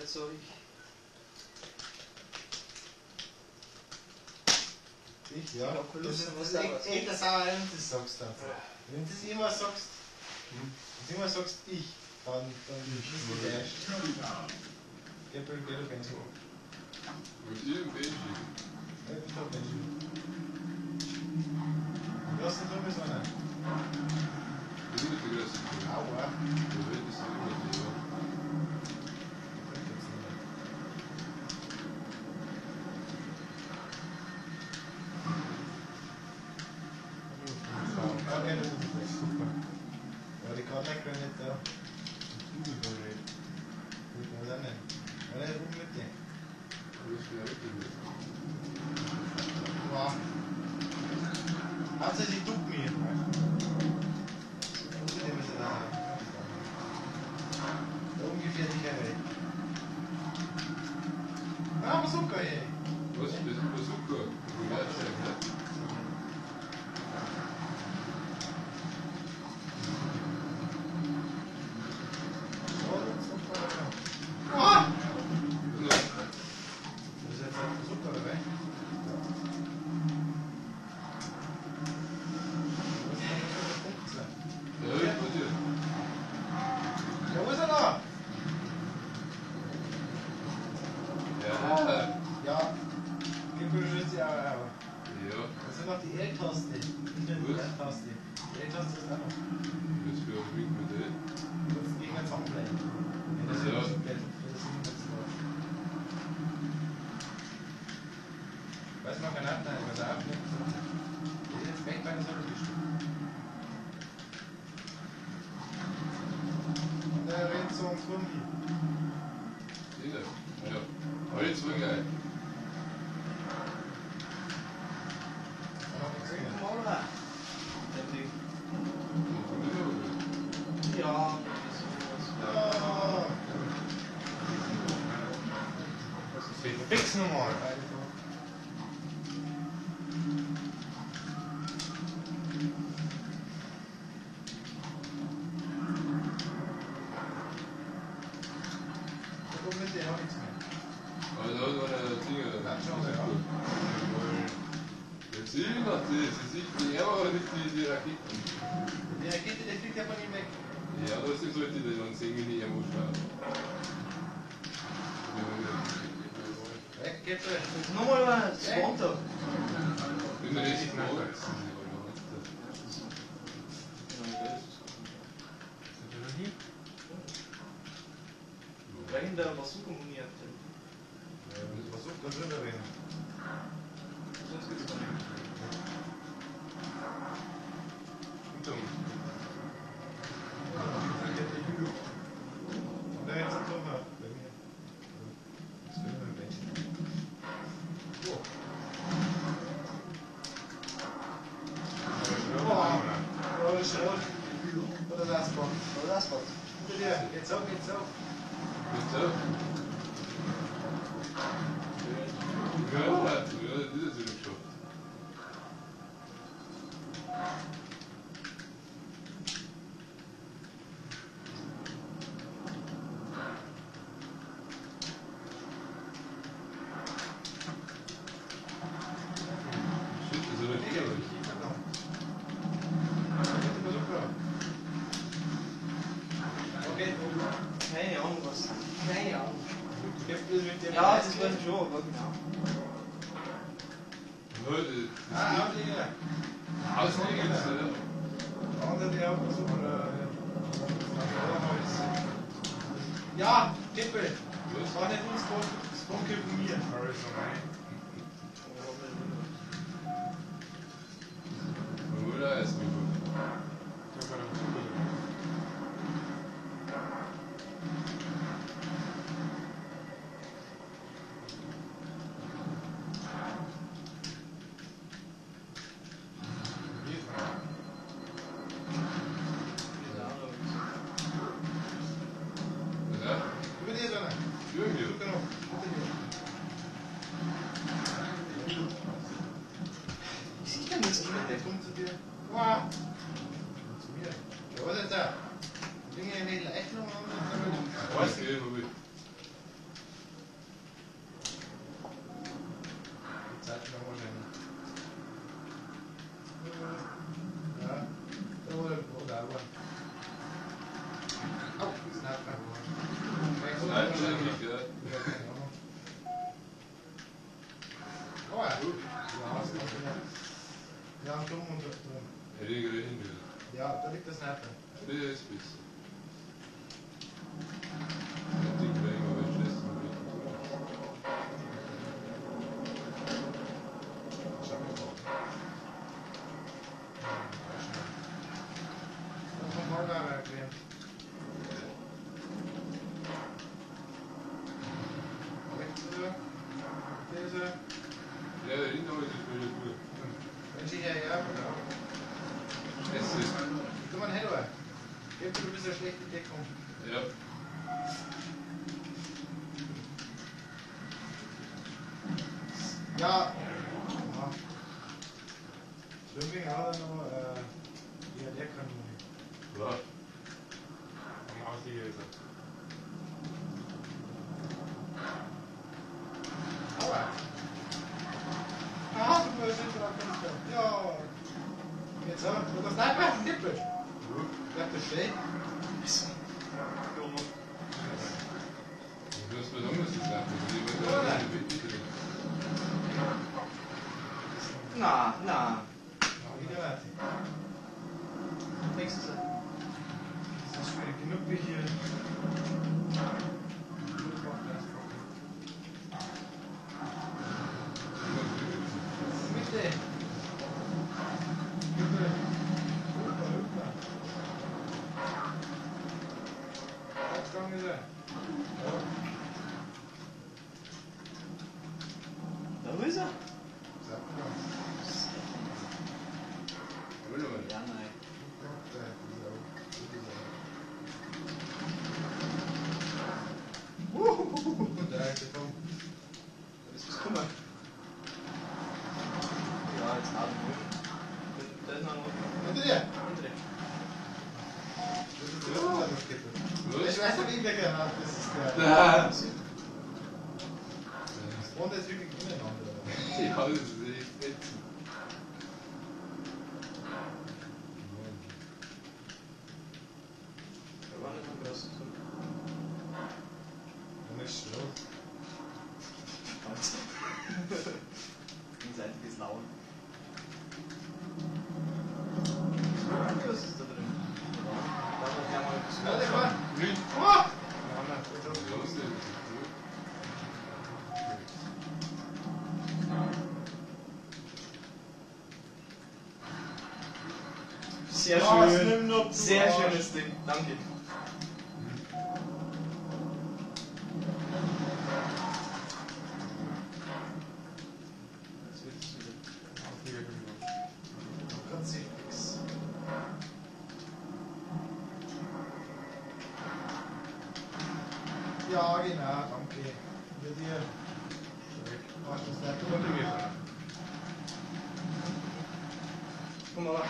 Zeug. Ich, ja. Ich hab keine Lust, Das was da ist echt das Sauerei, wenn du das sagst. Dann. Ja. Wenn du das immer sagst, ich, dann bist du der Erste. Geh du Benji. Und ihr im Benji. Ja, ich hab Benji. Du hast nicht drüber so einen. Das ist nicht vergessen. Aua. Du redest immer drüber. Okay, das ist super. Ja, die Karte können nicht da. Gut, was auch nicht. Ja, nicht rum mit dir. Das ist ja wirklich nicht. Wow. Hauptsächlich tut mir. Ungefähr die Kette. Ah, Bazooka, ey. Was? Das ist Bazooka. Du weißt ja, ne? Ah! Ja. Das ist jetzt ein Bazooka, oder was? Ja, ich bei dir. Ja, wo ist er da? Ja. Ja, gib mir schon die aber. Ja. Das sind noch die L-Taste. Nicht nur die Was? R-Taste. Die L-Taste ist auch noch. Jetzt für ein Wink mit dir. Du musst gegen einen zusammenbleiben. Ja, das ist Ja. ja so blöd. Das ist nicht so. Weiß man kein Abteil, was er abnimmt. Der ist jetzt weg bei der Sonne bestimmt. Und der rennt so am Kurmi. Sieh ja. Aber jetzt war geil. Dann hab ich gesehen. Mola. Ja, sowas. Ja. Fix nochmal. Da kommt mit dir auch nichts mehr. Aber da war der Dinger. Dann schauen wir an. Jetzt sehen wir das. Sie sieht die Ärger, aber nicht die Raketen. Die Rakete, die fliegt ja von ihm weg. Ja, aber das sollte die dann sehen, wie die Ärger schauen. Weg geht's weg. Jetzt nochmal was. Montag. Wenn der Rest mal Rein der Bazooka moniert. Was sucht der drüber reden? Sonst geht's gar nicht. Stimmt. Und der jetzt drüber. Bei mir. Das können wir weg. So. Oh, das ist rot. Oder das Asphalt. Oder das was? Hinter dir. Geht's auf, geht's auf. Bitte? Ja, das ist ja schon. Shit, das ist ja nicht ehrlich. Okay. Keine Ahnung was. Keine Ahnung. Mit dem Ja, das weiß ich schon, aber genau. Leute, Ah, Digga. Ausgehen ist Andere, die haben so ja, Tippel. Das war nicht uns Sponke von mir. Oder ist mir gut. Über dir, Sonne. Über mir. Genau. Hinter dir. Da liegt der Sniper. Das ist besser. Ich denke, wenn ich mal schließen will. Schau mal drauf. Das kommt mal da erklären. Diese. Ja, der Inhalt ist wieder gut. Wenn sie hierher oder? Es ist. Komm mal hin, oder? Gib dir ein bisschen schlechte Deckung. Ja. Ja. Schwimming hat er noch, ja, der kann noch nicht. Ja. Am Ausliegen ist er. Aua. Ah, du bist hinter der Fenster. Ja. Jetzt so, du das Sniper, Nippel. Bleibt das stehen? Du hast was anderes gesagt. Na. Ja, wieder warte. Nächste Seite. Das ist schwierig genug wie hier. Mitte. Mitte. Rüber. Aufgang ist er. Ja. Da ist er. Sag mal. Ja, nein. Da ist er vom. Das ist was Kummer. Ja, jetzt haben wir. Da ist noch ein Hinter dir! andere. Das ist der Unterkippe. Ich weiß nicht, wie der Granat das ist. Der. Ja. Und das ist wirklich ineinander. Ja, das ist echt ätzend. Da war nicht am großen Zug. Und ist schlau. Einseitiges Lauen. Was ist da drin? Da wird ja mal etwas. Ja, der war. Nicht? Oh! Ja, na, gut, Ja, so. das ist gut. Sehr Was schön. nimm noch, du Sehr Arsch. schönes Ding. Danke. Das wird wieder. Ganz nix. Ja, genau, danke. Für dir. Hast du das nicht untergebracht? Guck mal.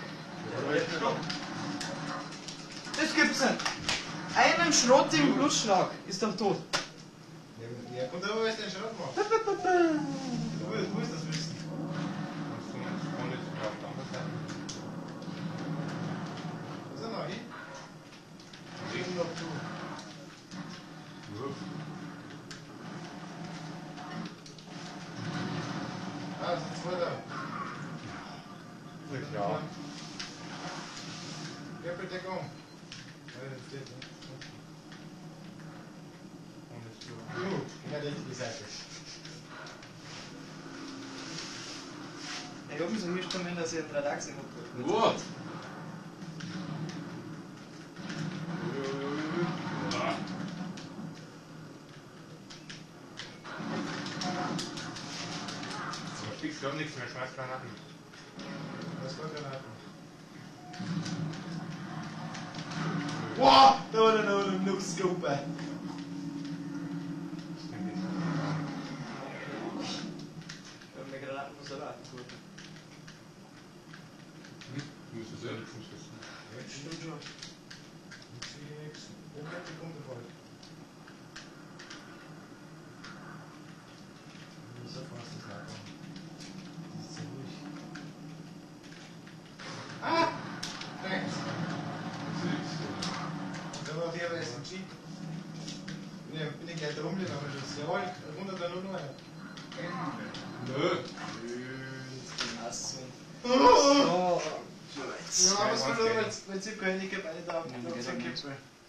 Das gibt's nicht. Einen Schrott im Blutschlag ist doch tot. Ja, und aber was den Schrott macht. Du musst das wissen. Was ist er noch hin? Reden noch zu. Ah, das ist zwei da. Ja. Ja, bitte komm. Ja, das steht, ne? Ja, die richtige Seite. Ich hab mich so hingestellt, dass ich einen 3-Achse habe. What? Ich glaube nichts mehr, schmeiß Granaten. Das war Granaten. Wow! Da war noch ein No-Scope. Wir haben eine Granaten von selber abgeholt. Du musst es selber zuschissen. Jetzt stimmt schon. Ich sehe nichts. Wo kommt die Kunde voll? So fast das Lager. Das ist so ruhig. Ah! Rechts. Da war der SMG. Bin ich gleich drum gegangen. Jawohl, runter da nur noch einer. Nö. Schön, das ging Ass. Oh! So. Ja, was soll nur, wenn sie Könige beide da haben. Ja, Ja, geht so ja nicht. Kippel.